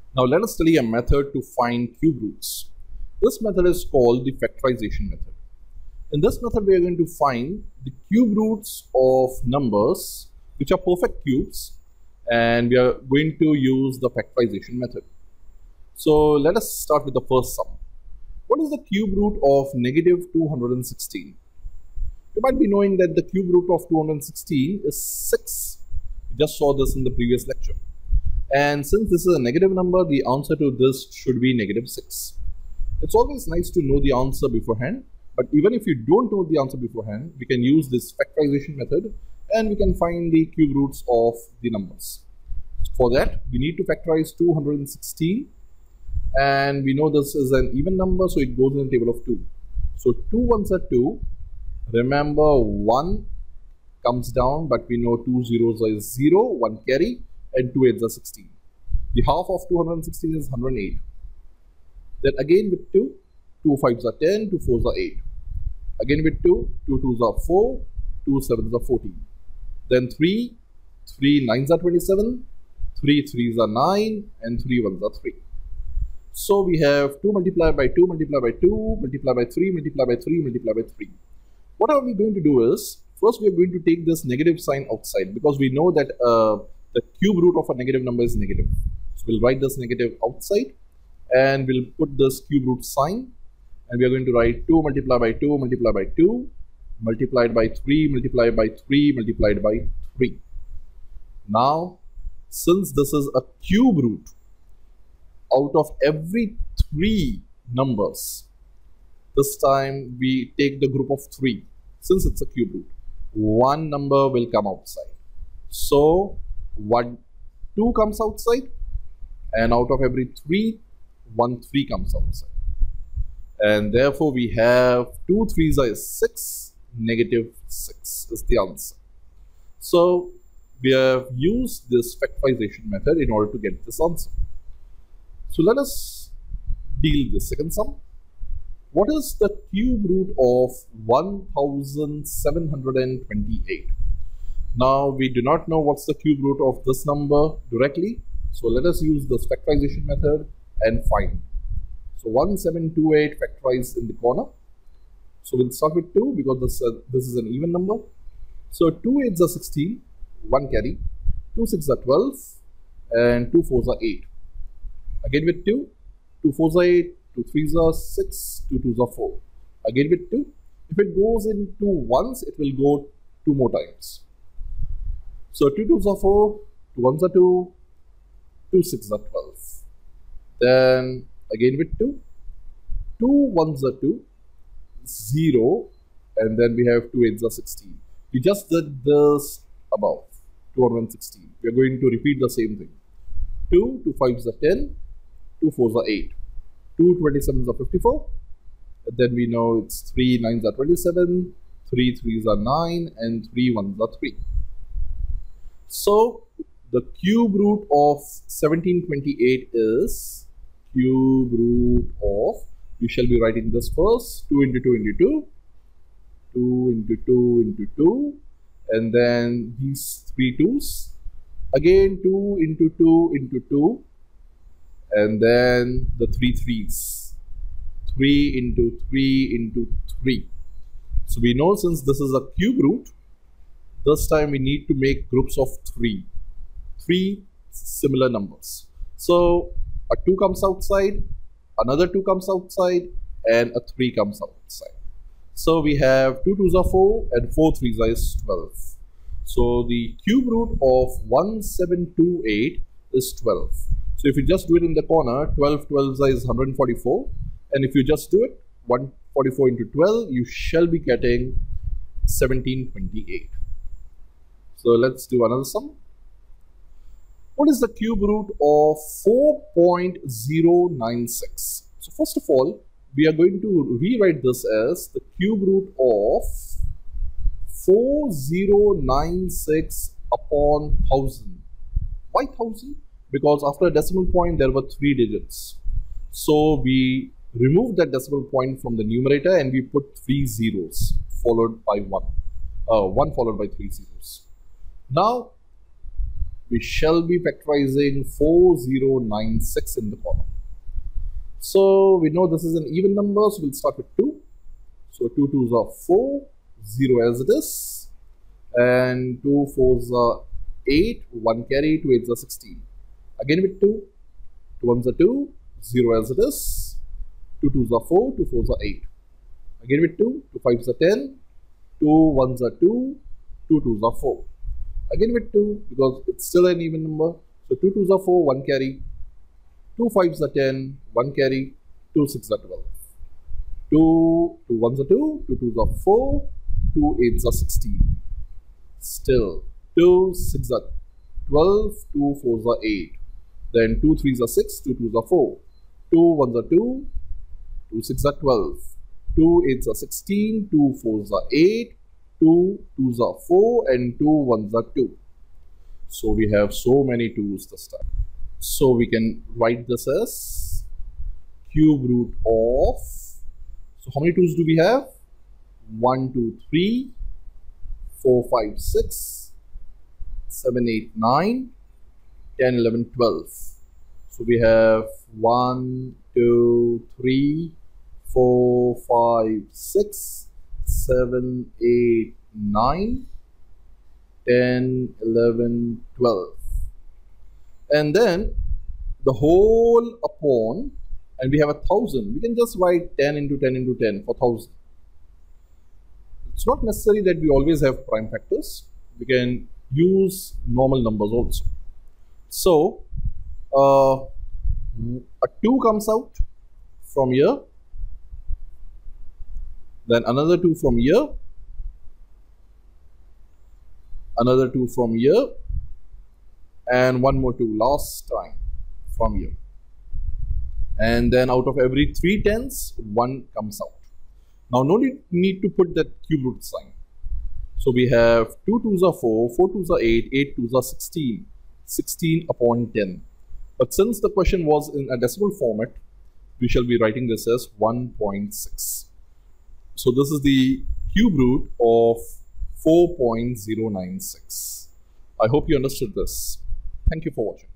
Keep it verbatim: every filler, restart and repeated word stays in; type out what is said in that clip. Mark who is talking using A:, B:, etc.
A: Now let us study a method to find cube roots. This method is called the factorization method. In this method, we are going to find the cube roots of numbers which are perfect cubes, and we are going to use the factorization method. So let us start with the first sum. What is the cube root of negative two hundred sixteen? You might be knowing that the cube root of two hundred sixteen is six. We just saw this in the previous lecture. And since this is a negative number, the answer to this should be negative six. It's always nice to know the answer beforehand, but even if you don't know the answer beforehand, we can use this factorization method and we can find the cube roots of the numbers. For that, we need to factorize two hundred sixteen, and we know this is an even number, so it goes in the table of two. So two ones are two. Remember, one comes down, but we know two zeros is zero, one carry, and two eights are sixteen. The half of two hundred sixteen is one hundred eight. Then again with two, two fives are ten, two fours are eight. Again with two, two twos are four, two sevens are fourteen. Then three, three nines are twenty-seven, three threes are nine, and three ones are three. So we have two multiplied by two, multiplied by two, multiplied by three, multiplied by three, multiplied by three. What are we going to do is, first we are going to take this negative sign outside, because we know that uh, the cube root of a negative number is negative. So we'll write this negative outside and we'll put this cube root sign, and we are going to write two multiplied by two multiplied by two multiplied by three multiplied by three multiplied by three. Now, since this is a cube root, out of every three numbers, this time we take the group of three. Since it's a cube root, one number will come outside. So one, two comes outside, and out of every three, one three comes outside. And therefore we have two threes is six, negative six is the answer. So we have used this factorization method in order to get this answer. So let us deal the second sum. What is the cube root of one thousand seven hundred twenty-eight? Now we do not know what's the cube root of this number directly. So let us use this factorization method and find. So one seven two eight factorized in the corner. So we'll start with two because this, uh, this is an even number. So two eights are sixteen, one carry, two sixes are twelve, and two fours are eight. Again with two, two fours are eight, two threes are six, two twos are four. Again with two, if it goes into ones, it will go two more times. So two twos are four, two ones are two, two sixes are twelve. Then again with two, two ones are two, zero, and then we have two eights are sixteen. We just did this above, two hundred sixteen. We are going to repeat the same thing. two, two fives are ten, two fours are eight, two twenty-sevens are fifty-four, and then we know it's three nines are twenty-seven, three threes are nine, and three ones are three. So the cube root of seventeen twenty-eight is cube root of, we shall be writing this first, two into two into two, two into two into two, and then these three twos, again two into two into two, and then the three threes, three into three into three. So we know since this is a cube root, this time we need to make groups of three, three similar numbers. So a two comes outside, another two comes outside, and a three comes outside. So we have two twos are four, and four threes is twelve. So the cube root of one seven two eight is twelve. So if you just do it in the corner, twelve twelves is one hundred forty-four, and if you just do it, one hundred forty-four into twelve, you shall be getting seventeen twenty-eight. So let's do another sum. What is the cube root of four point zero nine six? So first of all, we are going to rewrite this as the cube root of four thousand ninety-six upon one thousand. Why one thousand? Because after a decimal point there were three digits. So we removed that decimal point from the numerator and we put three zeros followed by one. Uh, one followed by three zeros. Now we shall be factorizing four zero nine six in the column. So we know this is an even number, so we'll start with two. So two twos are four, zero as it is, and two fours are eight, one carry, two eights are sixteen. Again with two, two ones are two, zero as it is, two twos are four, two fours are eight. Again with two, two fives are ten, two ones are two, two twos are four. Again with two, because it's still an even number, so two twos are four, one carry, two fives are ten, one carry, two sixes are twelve. Two, two ones are two, two twos are four, two eights are sixteen. Still, two sixes are twelve, two fours are eight. Then two threes are six, two twos are four. Two ones are two, two sixes are twelve. Two eights are sixteen, two fours are eight, two twos are four, and two ones are two. So we have so many twos this time. So we can write this as cube root of, so how many twos do we have? one, two, three, four, five, six, seven, eight, nine, ten, eleven, twelve. So we have one, two, three, four, five, six, seven, eight, nine, ten, eleven, twelve. And then the whole upon, and we have a thousand. We can just write ten into ten into ten for thousand. It's not necessary that we always have prime factors. We can use normal numbers also. So uh, a two comes out from here, then another two from here, another two from here, and one more two last time from here. And then out of every three tens, one comes out. Now no need, need to put that cube root sign. So we have two twos are four, four twos are eight, eight twos are sixteen, sixteen upon ten. But since the question was in a decimal format, we shall be writing this as one point six. So this is the cube root of four point zero nine six. I hope you understood this. Thank you for watching.